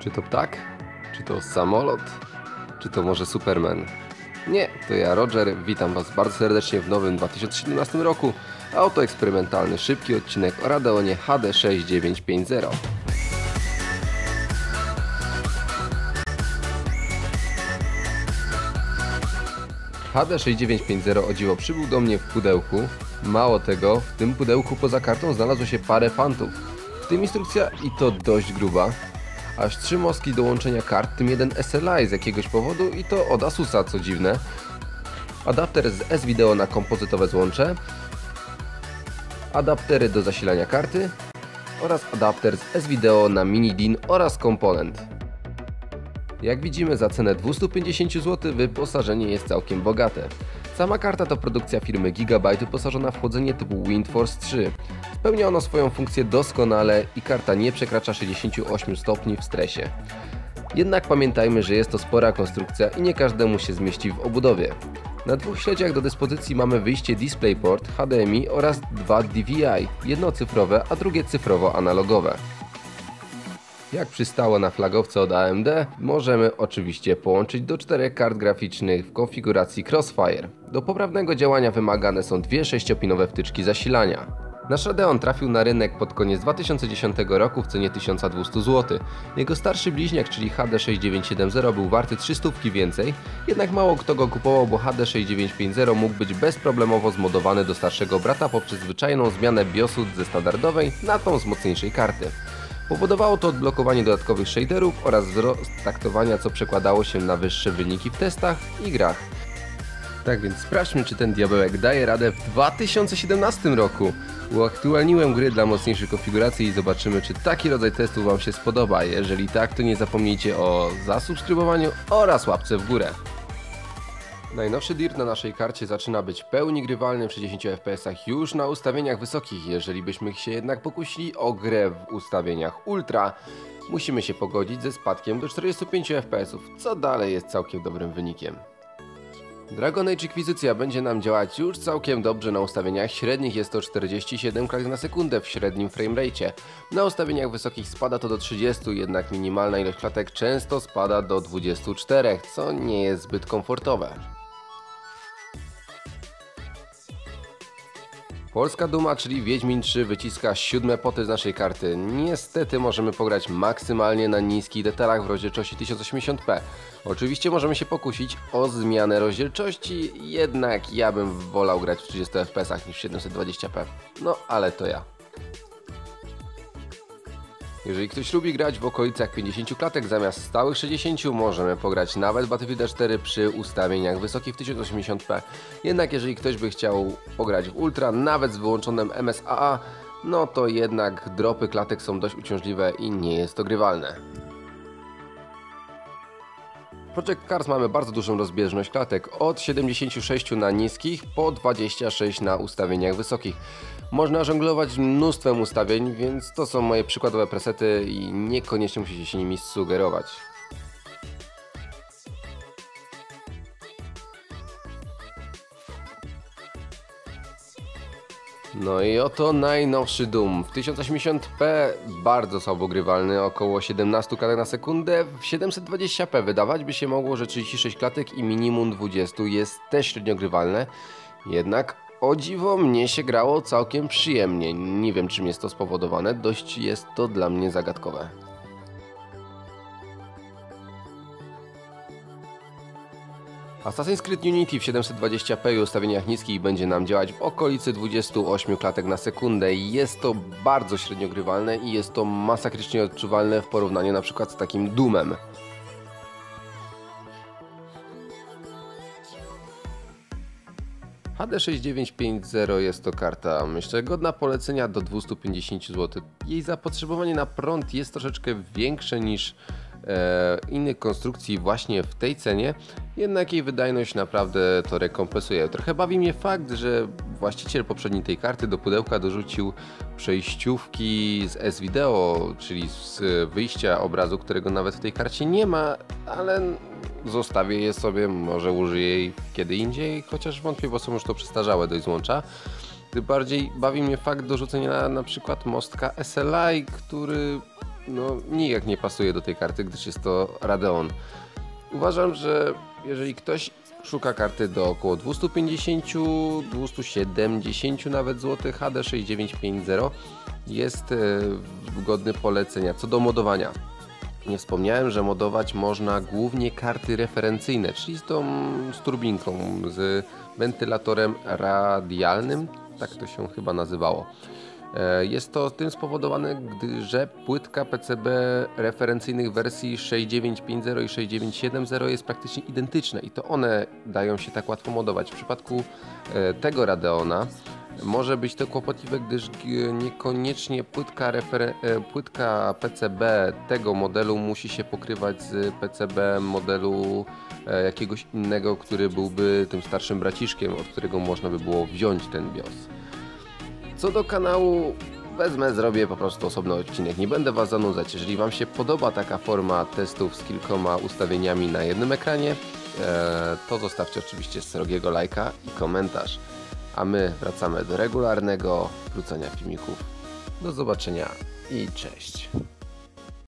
Czy to ptak? Czy to samolot? Czy to może Superman? Nie, to ja Roger, witam Was bardzo serdecznie w nowym 2017 roku. Auto eksperymentalny, szybki odcinek o Radeonie HD6950. HD6950 o dziwo przybył do mnie w pudełku. Mało tego, w tym pudełku poza kartą znalazło się parę fantów. W tym instrukcja i to dość gruba. Aż 3 mostki do łączenia kart, w tym jeden SLI z jakiegoś powodu i to od Asusa, co dziwne. Adapter z S-Video na kompozytowe złącze. Adaptery do zasilania karty. Oraz adapter z S-Video na mini DIN oraz komponent. Jak widzimy, za cenę 250 zł wyposażenie jest całkiem bogate. Sama karta to produkcja firmy Gigabyte wyposażona w chłodzenie typu WindForce 3. Spełnia ono swoją funkcję doskonale i karta nie przekracza 68 stopni w stresie. Jednak pamiętajmy, że jest to spora konstrukcja i nie każdemu się zmieści w obudowie. Na dwóch śledziach do dyspozycji mamy wyjście DisplayPort, HDMI oraz 2 DVI, jedno cyfrowe, a drugie cyfrowo-analogowe. Jak przystało na flagowce od AMD, możemy oczywiście połączyć do 4 kart graficznych w konfiguracji Crossfire. Do poprawnego działania wymagane są dwie 6-pinowe wtyczki zasilania. Nasz Radeon trafił na rynek pod koniec 2010 roku w cenie 1200 zł. Jego starszy bliźniak, czyli HD6970 był warty 300 więcej, jednak mało kto go kupował, bo HD6950 mógł być bezproblemowo zmodowany do starszego brata poprzez zwyczajną zmianę BIOSu ze standardowej na tą z mocniejszej karty. Powodowało to odblokowanie dodatkowych shaderów oraz wzrost taktowania, co przekładało się na wyższe wyniki w testach i grach. Tak więc sprawdźmy, czy ten diabełek daje radę w 2017 roku. Uaktualniłem gry dla mocniejszej konfiguracji i zobaczymy, czy taki rodzaj testu Wam się spodoba. Jeżeli tak, to nie zapomnijcie o zasubskrybowaniu oraz łapce w górę. Najnowszy Dirt na naszej karcie zaczyna być w pełni grywalny w 60 fps już na ustawieniach wysokich. Jeżeli byśmy się jednak pokusili o grę w ustawieniach Ultra, musimy się pogodzić ze spadkiem do 45 fps, co dalej jest całkiem dobrym wynikiem. Dragon Age Inkwizycja będzie nam działać już całkiem dobrze na ustawieniach średnich, jest to 47 klatek na sekundę w średnim framerate. Na ustawieniach wysokich spada to do 30, jednak minimalna ilość klatek często spada do 24, co nie jest zbyt komfortowe. Polska duma, czyli Wiedźmin 3 wyciska 7 poty z naszej karty. Niestety możemy pograć maksymalnie na niskich detalach w rozdzielczości 1080p. Oczywiście możemy się pokusić o zmianę rozdzielczości, jednak ja bym wolał grać w 30 fps niż w 720p. No ale to ja. Jeżeli ktoś lubi grać w okolicach 50 klatek zamiast stałych 60, możemy pograć nawet w Battlefield 4 przy ustawieniach wysokich w 1080p. Jednak jeżeli ktoś by chciał pograć w Ultra, nawet z wyłączonym MSAA, no to jednak dropy klatek są dość uciążliwe i nie jest to grywalne. W Project Cars mamy bardzo dużą rozbieżność klatek, od 76 na niskich po 26 na ustawieniach wysokich. Można żonglować mnóstwem ustawień, więc to są moje przykładowe presety i niekoniecznie musicie się nimi sugerować. No i oto najnowszy Doom. W 1080p bardzo słabo grywalny, około 17 klatek na sekundę. W 720p wydawać by się mogło, że 36 klatek i minimum 20 jest też średnio grywalne. Jednak o dziwo mnie się grało całkiem przyjemnie. Nie wiem, czym jest to spowodowane, dość jest to dla mnie zagadkowe. Assassin's Creed Unity w 720p i ustawieniach niskich będzie nam działać w okolicy 28 klatek na sekundę. Jest to bardzo średnio grywalne i jest to masakrycznie odczuwalne w porównaniu na przykład z takim Doomem. HD6950 jest to karta, myślę, godna polecenia do 250 zł. Jej zapotrzebowanie na prąd jest troszeczkę większe niż innych konstrukcji właśnie w tej cenie, jednak jej wydajność naprawdę to rekompensuje. Trochę bawi mnie fakt, że właściciel poprzedniej tej karty do pudełka dorzucił przejściówki z S-Video, czyli z wyjścia obrazu, którego nawet w tej karcie nie ma, ale zostawię je sobie, może użyję jej kiedy indziej, chociaż wątpię, bo są już to przestarzałe dość złącza. Tym bardziej bawi mnie fakt dorzucenia na przykład mostka SLI, który nijak nie pasuje do tej karty, gdyż jest to Radeon. Uważam, że jeżeli ktoś szuka karty do około 250, 270 nawet złotych, HD 6950 jest godny polecenia. Co do modowania, nie wspomniałem, że modować można głównie karty referencyjne, czyli z turbinką, z wentylatorem radialnym, tak to się chyba nazywało. Jest to tym spowodowane, że płytka PCB referencyjnych wersji 6950 i 6970 jest praktycznie identyczna i to one dają się tak łatwo modować. W przypadku tego Radeona może być to kłopotliwe, gdyż niekoniecznie płytka PCB tego modelu musi się pokrywać z PCB modelu jakiegoś innego, który byłby tym starszym braciszkiem, od którego można by było wziąć ten BIOS. Co do kanału, zrobię po prostu osobny odcinek, nie będę Was zanudzać. Jeżeli Wam się podoba taka forma testów z kilkoma ustawieniami na jednym ekranie, to zostawcie oczywiście srogiego lajka i komentarz. A my wracamy do regularnego wrzucania filmików. Do zobaczenia i cześć.